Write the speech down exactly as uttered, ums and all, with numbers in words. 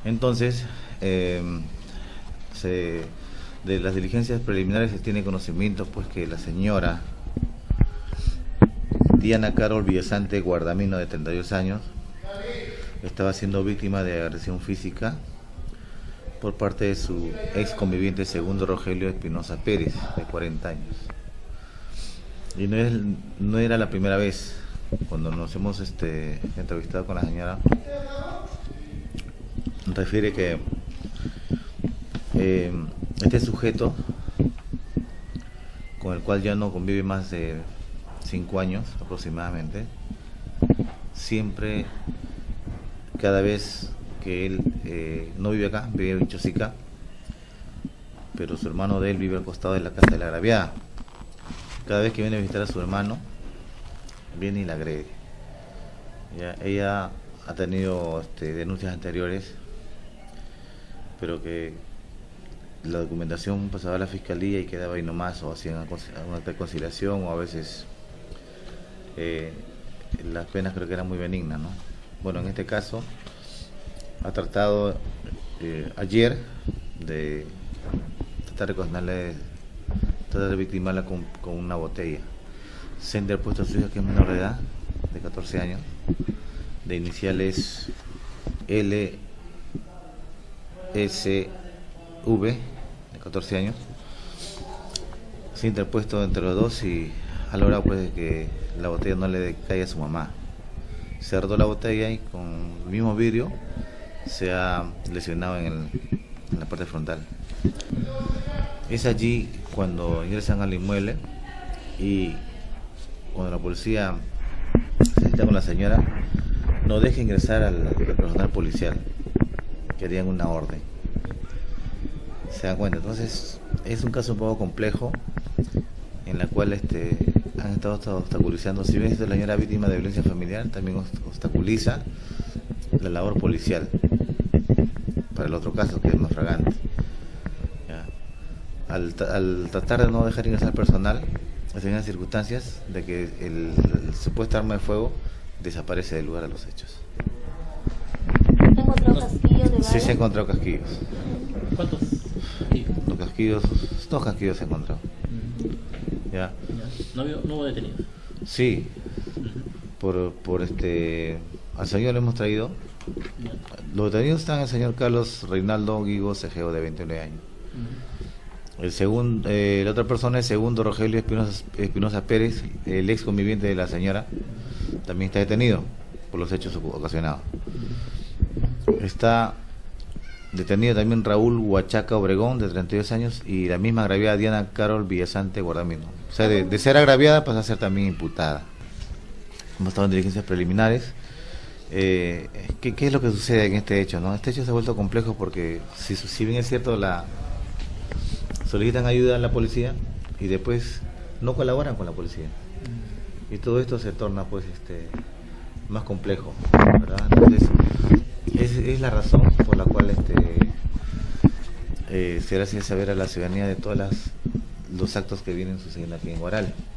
Entonces, eh, se, de las diligencias preliminares se tiene conocimiento pues que la señora Diana Carol Villasante Guardamino, de treinta y dos años, estaba siendo víctima de agresión física por parte de su ex conviviente Segundo Rogelio Espinosa Pérez, de cuarenta años. Y no, es, no era la primera vez. Cuando nos hemos este, entrevistado con la señora, refiere que eh, este sujeto, con el cual ya no convive más de cinco años aproximadamente, siempre, cada vez que él eh, no vive acá, vive en Chosica, pero su hermano de él vive al costado de la casa de la agraviada. Cada vez que viene a visitar a su hermano, viene y la agrede. Ya, ella ha tenido este, denuncias anteriores, pero que la documentación pasaba a la fiscalía y quedaba ahí nomás, o hacían una acta de conciliación, o a veces eh, las penas creo que eran muy benignas, ¿no? Bueno, en este caso ha tratado eh, ayer de tratar de ocasionarle, tratar de victimarla con, con una botella. Se ha interpuesto a su hija, que es menor de edad, de catorce años, de iniciales L S V, de catorce años. Se ha interpuesto entre los dos y ha logrado pues de que la botella no le caiga a su mamá. Se cerró la botella y con el mismo vidrio se ha lesionado en, el, en la parte frontal. Es allí cuando ingresan al inmueble y cuando la policía se cita con la señora, no deja ingresar al, al personal policial, que harían una orden. Se dan cuenta. Entonces es un caso un poco complejo, en la cual este, han estado obstaculizando, si bien esta es la señora víctima de violencia familiar, también obstaculiza la labor policial para el otro caso, que es más fragante. ¿Ya? Al, al tratar de no dejar ingresar personal, se dan circunstancias de que el, el supuesto arma de fuego desaparece del lugar de los hechos. ¿Se encontró casquillos de bala? Sí, se han encontrado casquillos. ¿Cuántos? Los casquillos, dos casquillos se han encontrado. Uh-huh. ¿Ya? ¿No, había, no hubo detenidos? Sí, Uh-huh. por, por este, al señor le hemos traído. Yeah. Los detenidos están el señor Carlos Reinaldo Guigo Cegeo, de veintiuno años. Uh-huh. El segundo, eh, la otra persona es Segundo Rogelio Espinosa, Espinosa Pérez, el ex conviviente de la señora, también está detenido por los hechos ocasionados. Está detenido también Raúl Huachaca Obregón, de treinta y dos años, y la misma agraviada Diana Carol Villasante Guardamino. O sea, de, de ser agraviada pasa a ser también imputada. Hemos estado en diligencias preliminares. Eh, ¿qué, ¿Qué es lo que sucede en este hecho, no? Este hecho se ha vuelto complejo porque, si, si bien es cierto, la solicitan ayuda a la policía y después no colaboran con la policía, y todo esto se torna pues este más complejo, ¿verdad? Entonces es, es la razón por la cual este eh, se hace saber a la ciudadanía de todos los actos que vienen sucediendo aquí en Huaral.